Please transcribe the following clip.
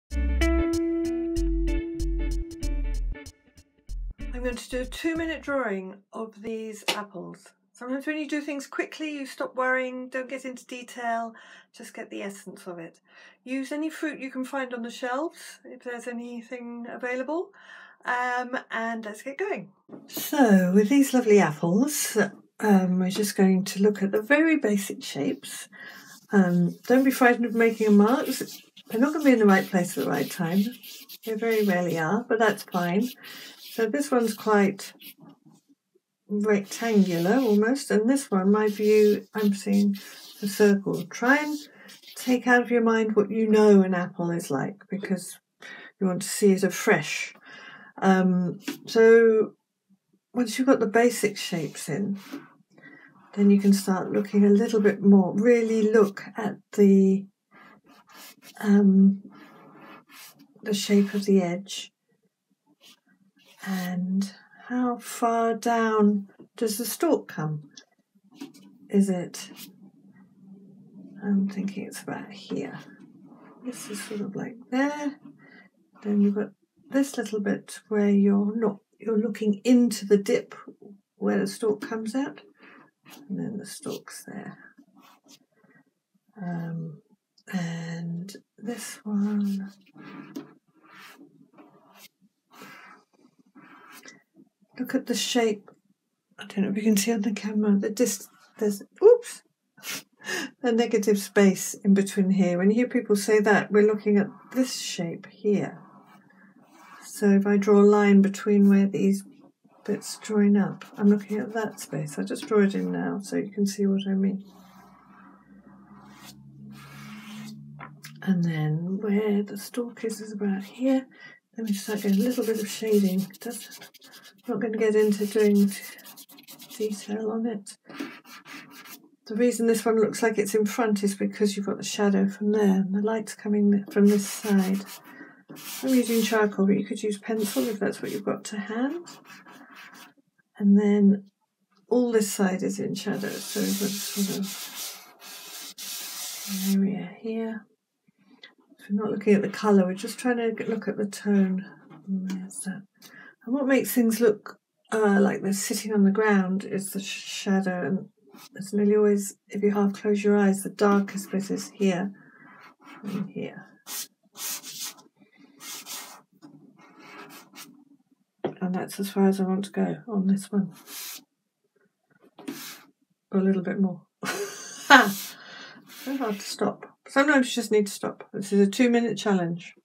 I'm going to do a 2-minute drawing of these apples. Sometimes when you do things quickly, you stop worrying, don't get into detail, just get the essence of it. Use any fruit you can find on the shelves, if there's anything available, and let's get going. So with these lovely apples, we're just going to look at the very basic shapes. Don't be frightened of making a mark. They're not going to be in the right place at the right time. They very rarely are, but that's fine. So this one's quite rectangular almost, and this one, my view, I'm seeing a circle. Try and take out of your mind what you know an apple is like, because you want to see it afresh. So once you've got the basic shapes in, then you can start looking a little bit more. Really look at the shape of the edge and how far down does the stalk come? Is it, I'm thinking it's about here. This is sort of like there. Then you've got this little bit where you're looking into the dip where the stalk comes out, and then the stalk's there. And this one, look at the shape. I don't know if you can see on the camera that there's oops, a negative space in between here. When you hear people say that, we're looking at this shape here. So if I draw a line between where these bits join up, I'm looking at that space. I'll just draw it in now so you can see what I mean. And then where the stalk is about here. Let me just start getting a little bit of shading. I'm not going to get into doing detail on it. The reason this one looks like it's in front is because you've got the shadow from there and the light's coming from this side. I'm using charcoal, but you could use pencil if that's what you've got to hand. And then all this side is in shadow, so we've got sort of an area here. If we're not looking at the colour, we're just trying to look at the tone. And there's that. And what makes things look like they're sitting on the ground is the shadow, and it's nearly always, if you half close your eyes, the darkest bit is here and here. And that's as far as I want to go on this one. Or a little bit more. Very hard to stop. Sometimes you just need to stop. This is a 2-minute challenge.